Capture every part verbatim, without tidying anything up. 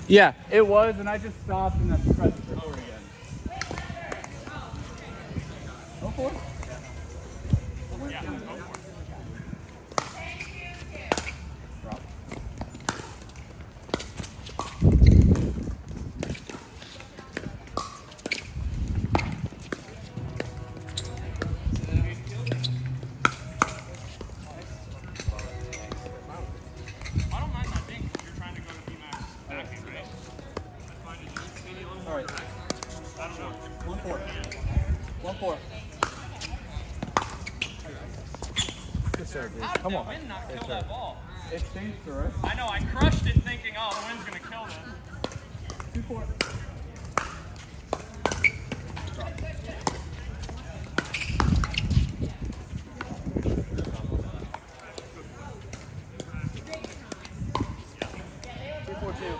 Yeah, it was, and I just stopped and then pressed record again. Go for it. Yeah, go for it. Drop. I don't mind that thing if you're trying to go to B max backing, right? That's fine. Maybe a little more. All right. I don't know. One four. One four. Good serve, dude. How did Come the on. wind not Good kill serve. that ball? It stings through it. I know, I crushed it thinking, oh, the wind's gonna kill this. Two four. Two four two.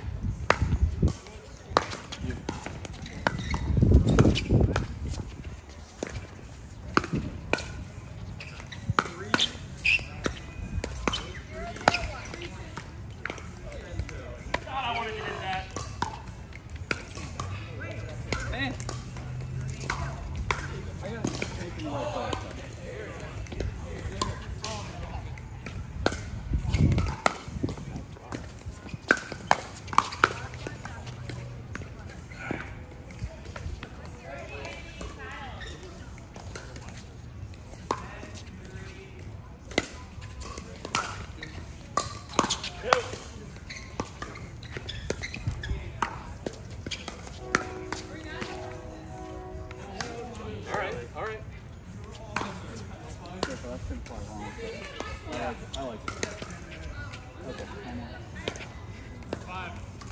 God, I wanted to hit that. Man. I gotta take him right back. All right, all right. Careful, that's been quite long. I like it. I like it. Okay, one more. Five.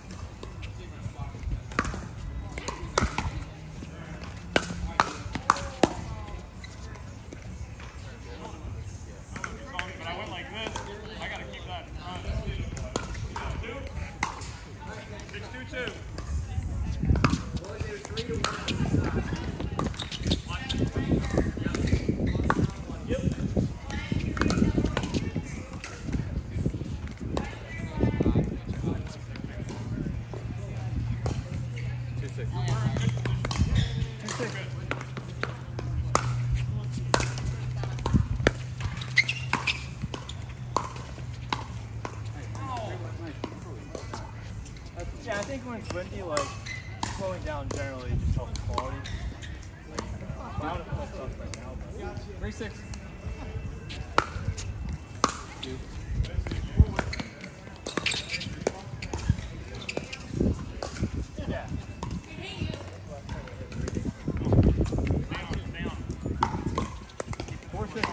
But I went like this. I gotta keep that in front. Two. Six two two. Two six. Two six. Yeah, I think when it's windy, like, slowing down generally just helps quality. Like, I don't know if that's up right now, but... Three six. Two. Yeah. Four six.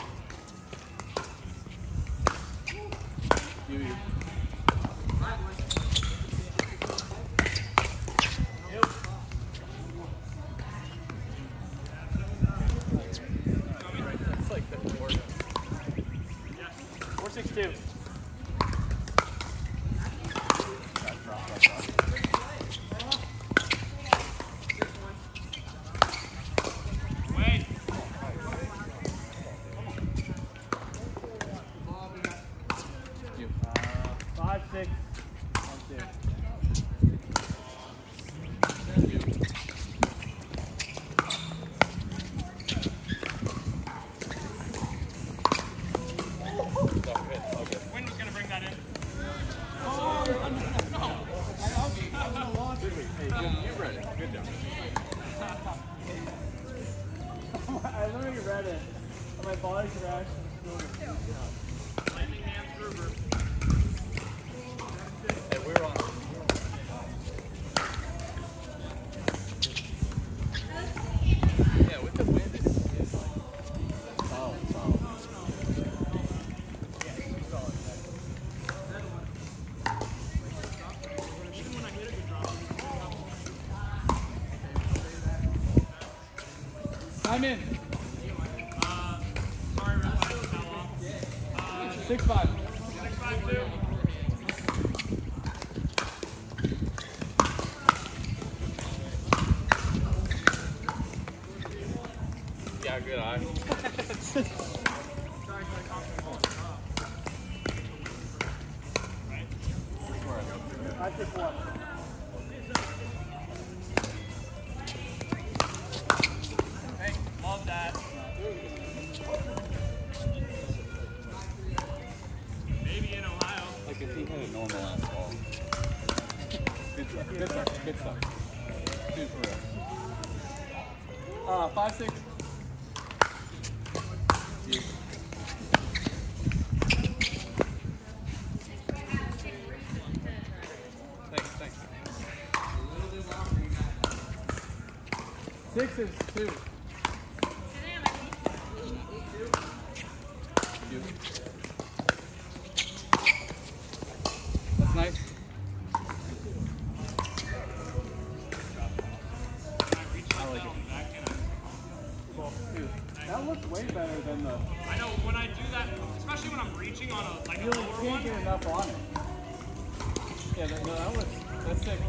You, you. It's like the four. Four six two. Wait. You. Uh, five six. One two. Wind was gonna bring that in. You read it. Good job. I literally read it. And my body's reaction was still Lightning hands Gruber. Hey, we're on. Yeah, with the wind, it's, it's like solid, solid. Yeah, it's solid. Even when I hit it, it dropped. Time in. Uh, sorry, Red Light fell off. Uh, Six five. six five two. Yeah, good eye. I pick one. on the last ball. Good stuff, good stuff, good stuff. Two for real. Uh, five, six. Yeah. Thanks, thanks. Six is two. You. That's nice. I like it. Dude, that looks way better than the. I know when I do that, especially when I'm reaching on a like a You lower can't one. get enough on it. Yeah, that, no, that looks. That's sick.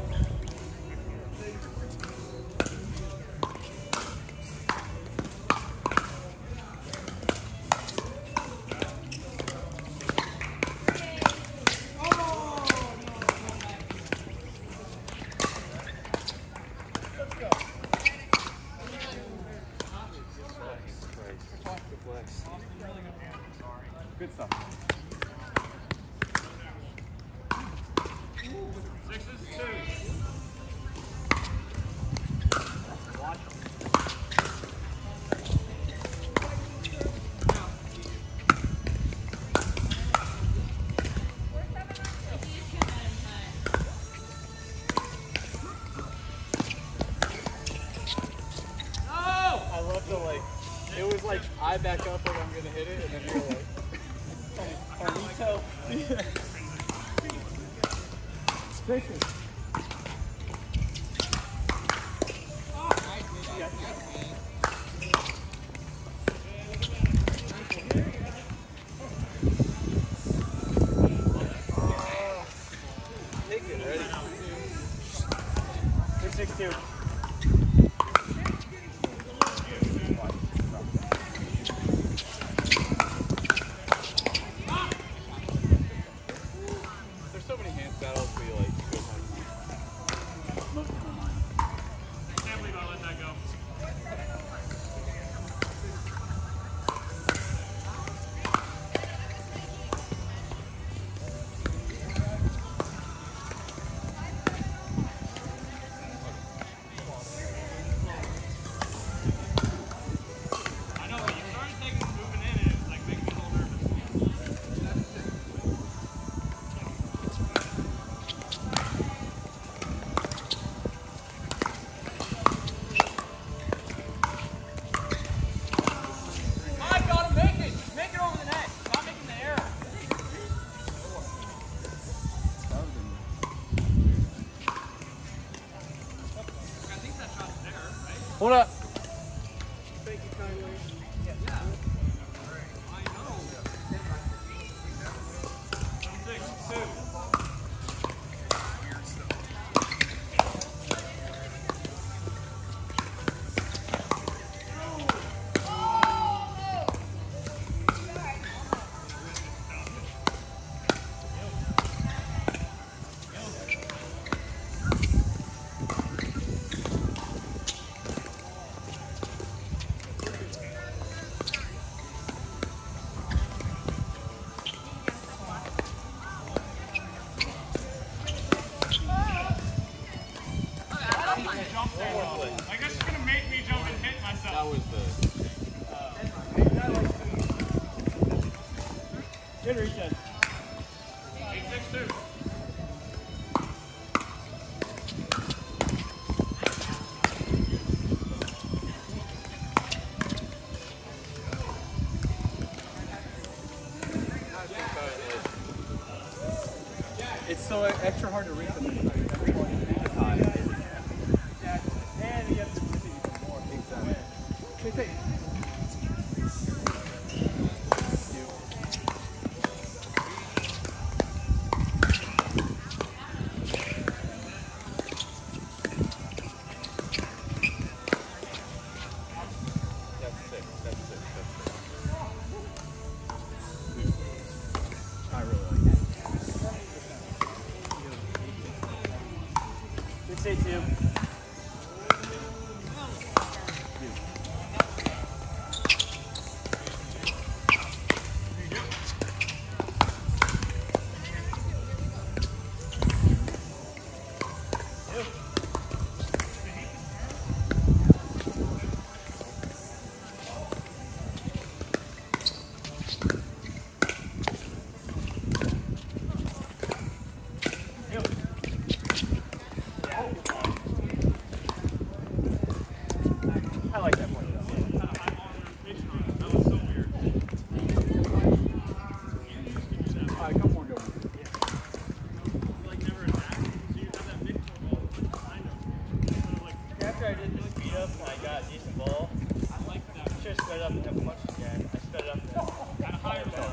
Good stuff. Sixes, two. I love the like, it was like I back up like I'm gonna hit it, and then you're like, Carlito. Yeah. Sixes. Take it, ready? Two, six, two. There's so many hand battles where you like go home. Most of them are. I can't believe I let that go. I know, but you started taking moving in and it's like making me a little nervous. I gotta make it! Make it over the net! Stop making the error! I think that shot's there, right? Hold up. Thank you kindly. Yeah. I know. Six, two. Jump there, though. I guess it's gonna make me jump and hit myself. That was the. Good reach in. Eight, six, two. It's so extra hard to read them. And you have to push it even more. Exactly. Take, take. That's sick. That's sick. That's sick. I really like it. Six, eight, two. up as much again. I sped it up there. Kind of higher down.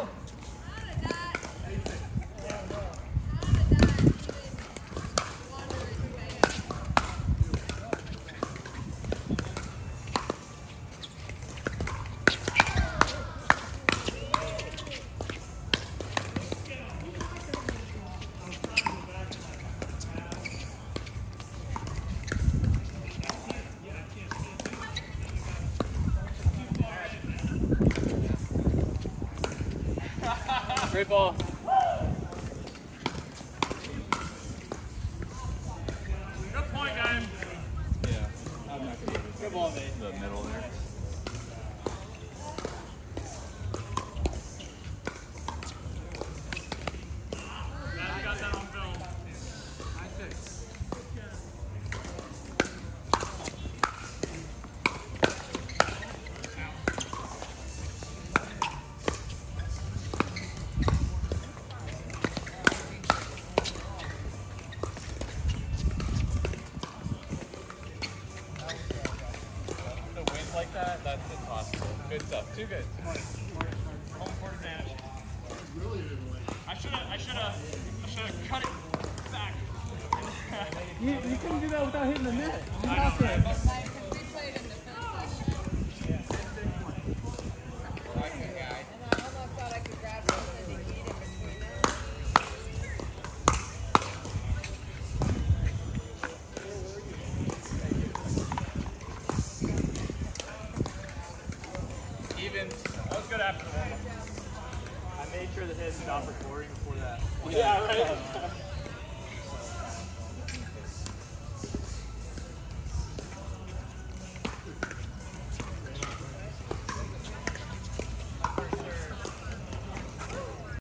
Great ball. Good point, guys. Yeah. I'm not gonna Good ball, mate. the middle there. Glad we got that on film. The wind like that, that's impossible. Good stuff. Too good. Home court advantage. I should have, I should have, I should have cut it back. You, you couldn't do that without hitting the net. You I have know, to. right? Like, 'cause we played in the first session, and I almost thought I could grab something to eat in between them. Even. That was good after the warm-up. I made sure to hit stop recording before that. Yeah, right.